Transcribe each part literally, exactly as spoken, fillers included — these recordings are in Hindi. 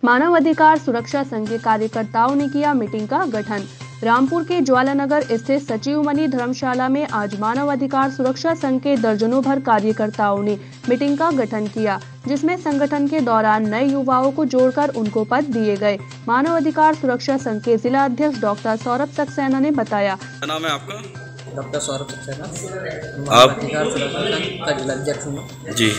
मानव अधिकार सुरक्षा संघ के कार्यकर्ताओं ने किया मीटिंग का गठन। रामपुर के ज्वालानगर स्थित सचिव मणि धर्मशाला में आज मानव अधिकार सुरक्षा संघ के दर्जनों भर कार्यकर्ताओं ने मीटिंग का गठन किया, जिसमें संगठन के दौरान नए युवाओं को जोड़कर उनको पद दिए गए। मानव अधिकार सुरक्षा संघ के जिला अध्यक्ष डॉक्टर सौरभ सक्सेना ने बताया। क्या नाम है आपका? डॉक्टर सौरभ सक्सेना, मानव अधिकार सुरक्षा संघ का जिला अध्यक्ष हूँ जी।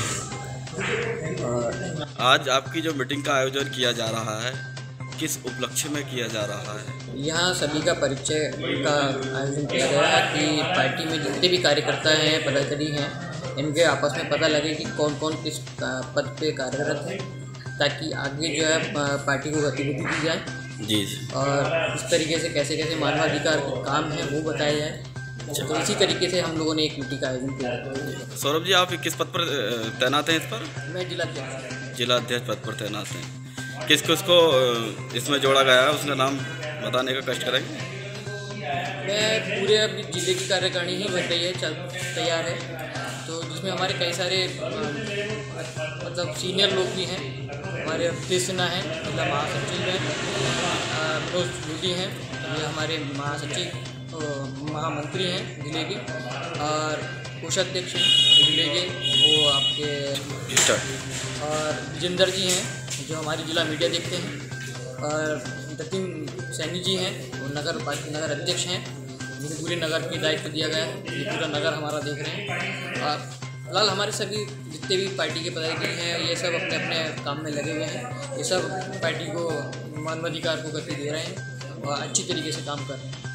और आज आपकी जो मीटिंग का आयोजन किया जा रहा है, किस उपलक्ष्य में किया जा रहा है? यहाँ सभी का परिचय का आयोजन किया गया है कि पार्टी में जितने भी कार्यकर्ता हैं, पदाधिकारी हैं, इनके आपस में पता लगे कि कौन कौन किस पद पे कार्यरत है, ताकि आगे जो है पार्टी को गतिविधि दी जाए जी जी। और इस तरीके से कैसे कैसे मानवाधिकार के काम है वो बताया जाए। तो इसी तरीके से हम लोगों ने एक मीटिंग का आयोजन किया। सौरभ जी, आप किस पद पर तैनात हैं? इस पर मैं जिला अध्यक्ष जिला अध्यक्ष पद पर तैनात हैं। किस किस को इसमें जोड़ा गया है, उसका नाम बताने का कष्ट करेंगे? मैं पूरे अभी जिले की कार्यकारिणी ही बन रही है, चल तैयार है, तो जिसमें हमारे कई सारे मतलब सीनियर लोग भी हैं। हमारे कृष्णा हैं, जिला महासचिव हैं, मनोज लूटी हैं, ये हमारे महासचिव महामंत्री हैं जिले के, और कोषाध्यक्ष हैं जिले के, वो आपके, और विजेंद्र जी हैं जो हमारी जिला मीडिया देखते हैं, और दतिन सैनी जी हैं, वो नगर नगर अध्यक्ष हैं, जिन्हें पूरे नगर की दायित्व दिया गया है। ये पूरा नगर हमारा देख रहे हैं। और फिलहाल हमारे सभी जितने भी पार्टी के पदाधिकारी हैं, ये सब अपने अपने काम में लगे हुए हैं। ये सब पार्टी को मानवाधिकार को गति दे रहे हैं और अच्छी तरीके से काम कर रहे हैं।